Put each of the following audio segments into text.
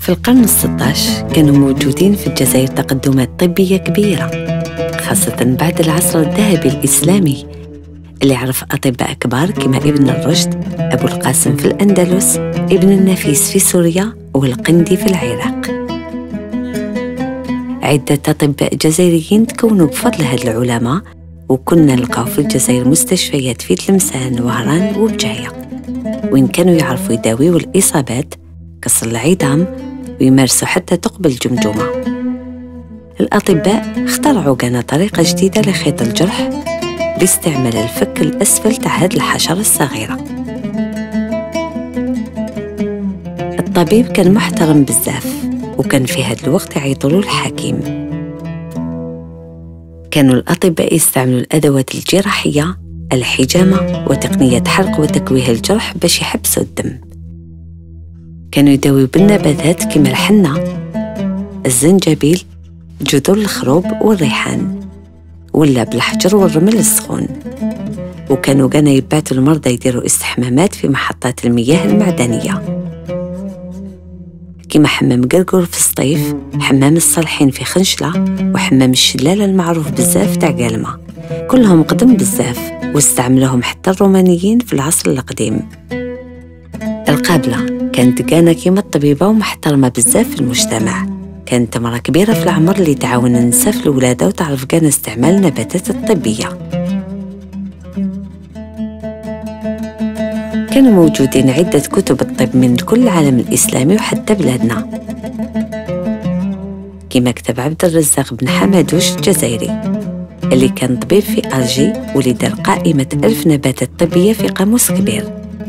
في القرن ال16 كانوا موجودين في الجزائر تقدمات طبية كبيرة، خاصة بعد العصر الذهبي الإسلامي اللي عرف أطباء كبار كما ابن الرشد، أبو القاسم في الأندلس، ابن النفيس في سوريا، والقندي في العراق. عدة أطباء جزائريين تكونوا بفضل هاد العلماء، وكنا نلقاو في الجزائر مستشفيات في تلمسان وهران وبجاية، وين كانوا يعرفوا يداويوا الإصابات كسر العظام ويمارسوا حتى ثقب الجمجمة. الأطباء اخترعوا كان طريقة جديدة لخيط الجرح باستعمال الفك الأسفل تاع هاد الحشرة الصغيرة. الطبيب كان محترم بزاف، وكان في هاد الوقت يعيطولو الحكيم. كانوا الأطباء يستعملوا الأدوات الجراحية، الحجامة وتقنية حرق وتكويه الجرح باش يحبسوا الدم. كانوا يداويوا بالنباتات كما الحنة، الزنجبيل، جذور الخروب والريحان، ولا بالحجر والرمل السخون. وكانوا يبعثوا المرضى يديروا استحمامات في محطات المياه المعدنية كما حمام قرقر في الصيف، حمام الصالحين في خنشلة، وحمام الشلالة المعروف بزاف تاع قلمة. كلهم قدم بزاف واستعملوهم حتى الرومانيين في العصر القديم. القابلة كانت كانا كيما الطبيبة ومحترمة بزاف في المجتمع. كانت امرأة كبيرة في العمر اللي تعاون النساء في الولادة وتعرف كان استعمال النباتات الطبية. كانوا موجودين عدة كتب الطب من كل العالم الإسلامي وحتى بلادنا، كما كتب عبد الرزاق بن حمادوش الجزائري اللي كان طبيب في ألجي، واللي دار قائمة 1000 نباتات طبية في قاموس كبير.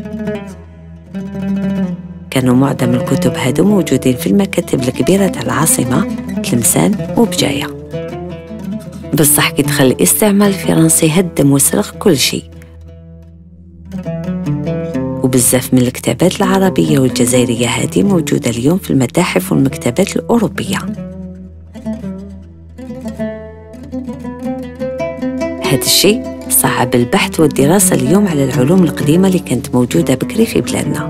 كانوا معظم الكتب هادو موجودين في المكاتب الكبيرة تاع العاصمة تلمسان وبجاية. بصح كي دخل الاستعمار الفرنسي هدم وسرق كل شيء، وبزاف من الكتابات العربية والجزائرية هذه موجودة اليوم في المتاحف والمكتبات الأوروبية. هذا الشيء صعب البحث والدراسة اليوم على العلوم القديمة اللي كانت موجودة بكري في بلادنا.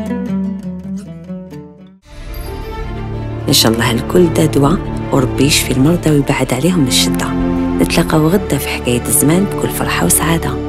إن شاء الله الكل دا دواء وربي يشفي المرضى ويبعد عليهم الشدة. نتلاقاو غدا في حكاية الزمان بكل فرحة وسعادة.